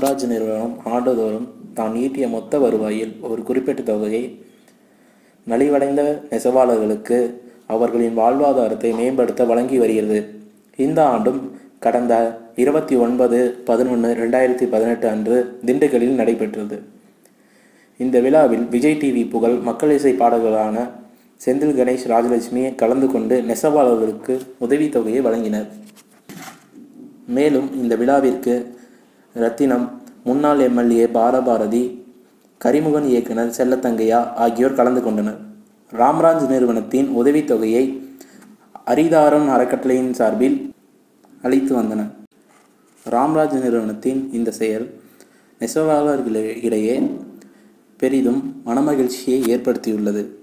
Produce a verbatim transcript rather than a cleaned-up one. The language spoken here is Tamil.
ராம்ராஜ் நிறுவனம் ஆண்டுதோறும் தான் ஈட்டிய மொத்த வருவாயில் ஒரு குறிப்பிட்ட தொகையை நலிவடைந்த நெசவாளர்களுக்கு அவர்களின் வாழ்வாதாரத்தை மேம்படுத்த வழங்கி வருகிறது. இந்த ஆண்டும் கடந்த இருபத்தி ஒன்பது பதினொன்று ரெண்டாயிரத்தி பதினெட்டு அன்று திண்டுக்கல்லில் நடைபெற்றது. இந்த விழாவில் விஜய் டிவி புகழ் மக்கள் இசை பாடகர்களான செந்தில் கணேஷ், ராஜலட்சுமி கலந்து கொண்டு நெசவாளர்களுக்கு உதவித்தொகையை வழங்கினர். மேலும் இந்த விழாவிற்கு ரத்தினம், முன்னாள் எம்எல்ஏ பாலபாரதி, கரிமுகன் இயக்குனர் செல்லத்தங்கையா ஆகியோர் கலந்து கொண்டனர். ராம்ராஜ் நிறுவனத்தின் உதவித்தொகையை அரிதாரம் அறக்கட்டளையின் சார்பில் அளித்து வந்தனர். ராம்ராஜ் நிறுவனத்தின் இந்த செயல் நெசவாளர்களிடையே பெரிதும் மனமகிழ்ச்சியை ஏற்படுத்தியுள்ளது.